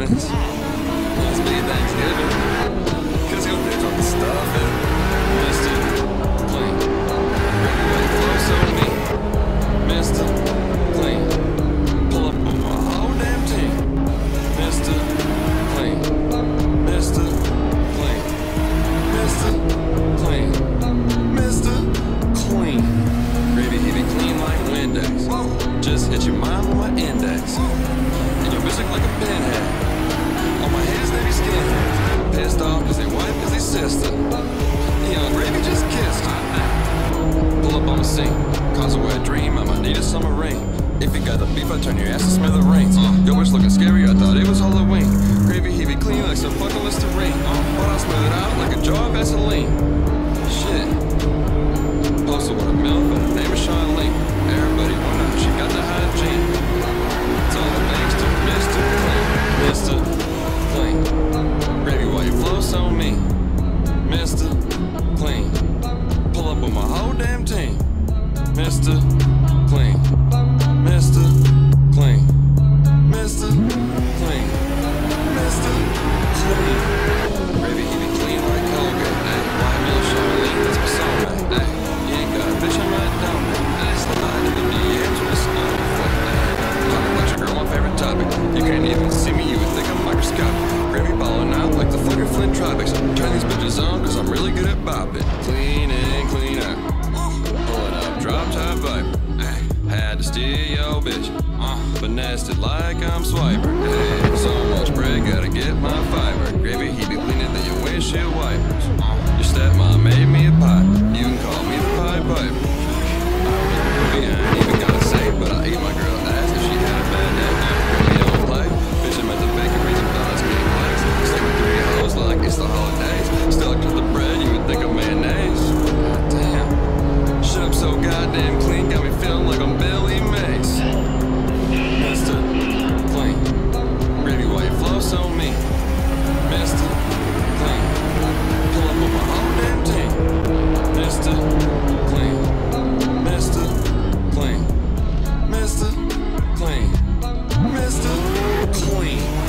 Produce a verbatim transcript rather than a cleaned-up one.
Christmas. Must be Thanksgiving. Cause your bitch on the stuff and Mister Clean. Everybody close on me. Mister Clean. Pull up on my whole damn team. Mister Clean. Mister Clean. Mister Clean. Mister Clean. Gravy he be clean like Windex. Just hit your mom with my index. And your bitch look like a pinhead. On my hands they be skinheads. Pissed off cause they wife cause they sister. Young Gravy just kissed her. Pull up on the scene. Cause a wet dream, I might need a summer rain. If you got the beef, I turn your ass to smithereens. Uh, your bitch looking scary, I thought it was Halloween. Gravy he be clean like some fucking Listerine. Uh, but I smell it out like a jar of Vaseline. Shit. Posted with a milf and her name is Sean Lee. Everybody wonder how she got the hygiene. It's all thanks to Mister Clean. Mister Clean. Gravy, why you floss on me? Mister Clean. Pull up with my whole damn team. Mister Clean. Mister Clean. Mister Clean. Mister Clean. Gravy, he be clean like Colgate. Ay, why Mill Sean Lee, that's my soulmate. Ay, you ain't got a bitch, I might donate. Ay, slide in the D Ms with a snowflake. Ay, talking about your girl, my favorite topic. You can't even see me, you would think I'm microscopic. Gravy balling out like the fucking Flint Tropics. Turn these bitches on, cause I'm really good at bopping. Clean in, clean out. Pulling up, drop top viper. Ay, had to steal your bitch. Uh, finessed it like I'm Swiper. Hey, so much bread, gotta get my fiber. Gravy, he be cleaner than your windshield wipers. Uh, your stepmom made me a pie. You can call me the Pied Piper. I ain't even gotta say, but I eat my girl ass if she had a bad day. We don't play. Bitch, I'm at the bakery, some donuts getting legs. Stay with three hoes like it's the holidays. Still cut the bread, you would think of mayonnaise. God damn. Shit, I'm so goddamn clean, got me feeling like I'm Billy Mays. Mister Clean. Gravy, why you floss on me? Mister Clean. Pull up on my whole damn team. Mister Clean. Mister Clean. Mister Clean. Mister Clean.